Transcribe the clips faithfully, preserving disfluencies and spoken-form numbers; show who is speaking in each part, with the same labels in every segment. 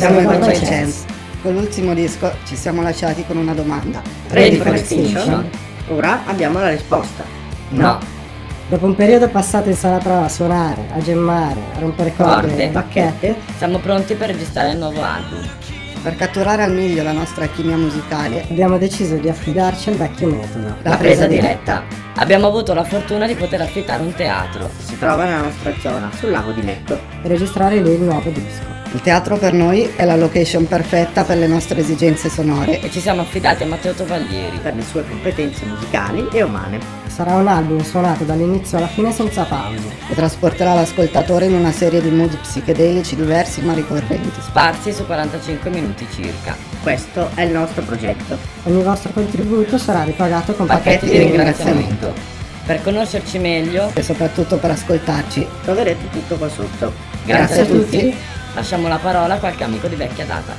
Speaker 1: Siamo i Borba Chance. Con l'ultimo disco ci siamo lasciati con una domanda.
Speaker 2: Ready for Extinction? Ora abbiamo la risposta. No.
Speaker 3: Dopo un periodo passato in sala prova a suonare, a gemmare, a rompere corde
Speaker 2: Corde,
Speaker 3: e bacchette,
Speaker 2: siamo pronti per registrare il nuovo album.
Speaker 1: Per catturare al meglio la nostra chimia musicale
Speaker 3: abbiamo deciso di affidarci al vecchio metodo.
Speaker 2: La presa diretta. Abbiamo avuto la fortuna di poter affittare un teatro. Si trova nella nostra zona, sul lago di Lecco.
Speaker 3: E registrare lì il nuovo disco.
Speaker 1: Il teatro per noi è la location perfetta per le nostre esigenze sonore
Speaker 2: E ci siamo affidati a Matteo Tovaglieri per le sue competenze musicali e umane.
Speaker 3: Sarà un album suonato dall'inizio alla fine senza pause.
Speaker 1: e trasporterà l'ascoltatore in una serie di mood psichedelici diversi ma ricorrenti.
Speaker 2: Sparsi su quarantacinque minuti circa. Questo è il nostro progetto.
Speaker 3: Ogni vostro contributo sarà ripagato con
Speaker 2: Pacchetti di ringraziamento. Per conoscerci meglio
Speaker 1: E soprattutto per ascoltarci.
Speaker 2: troverete tutto qua sotto.
Speaker 1: Grazie a tutti.
Speaker 2: Lasciamo la parola a qualche amico di vecchia data.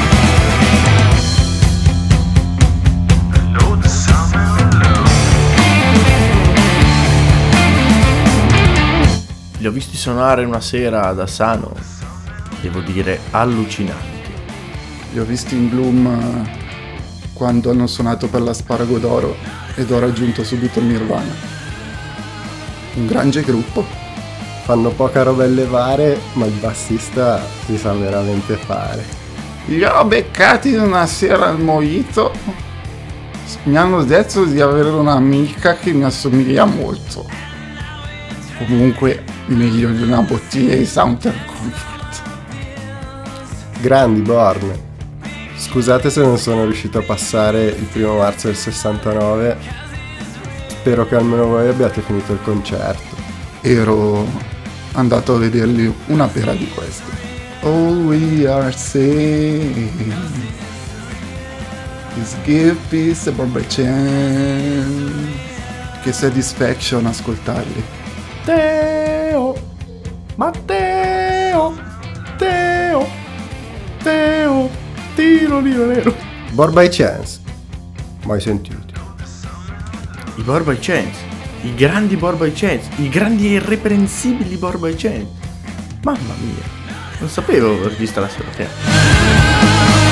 Speaker 4: Li ho visti suonare una sera ad Asano, devo dire allucinanti.
Speaker 5: Li ho visti in Bloom quando hanno suonato per l'Asparago d'Oro ed ho raggiunto subito il Nirvana. Un grande gruppo.
Speaker 6: Fanno poca roba a levare, ma il bassista si sa veramente fare.
Speaker 5: Li ho beccati una sera al Mojito. Mi hanno detto di avere un'amica che mi assomiglia molto. Comunque meglio di una bottiglia di Southern Comfort.
Speaker 6: Grandi Born. Scusate se non sono riuscito a passare il primo marzo del sessantanove. Spero che almeno voi abbiate finito il concerto.
Speaker 5: Ero andato a vederli una pera di queste. All we are saying is give peace a Borba Chance. Che satisfaction ascoltarli.
Speaker 4: Teo, Matteo, Teo, Teo, tiro tiro nero.
Speaker 6: Borba Chance. Mai sentiti.
Speaker 4: I Borba Chance, i grandi Borba Chance, i grandi e irreprensibili Borba Chance. Mamma mia, non sapevo aver visto la storia.